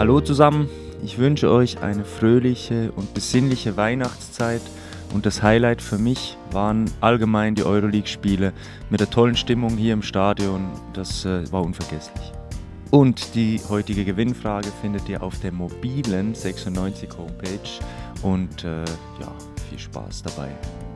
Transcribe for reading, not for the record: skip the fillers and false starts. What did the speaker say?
Hallo zusammen, ich wünsche euch eine fröhliche und besinnliche Weihnachtszeit und das Highlight für mich waren allgemein die Euroleague-Spiele mit der tollen Stimmung hier im Stadion, das war unvergesslich. Und die heutige Gewinnfrage findet ihr auf der mobilen 96 Homepage und ja, viel Spaß dabei.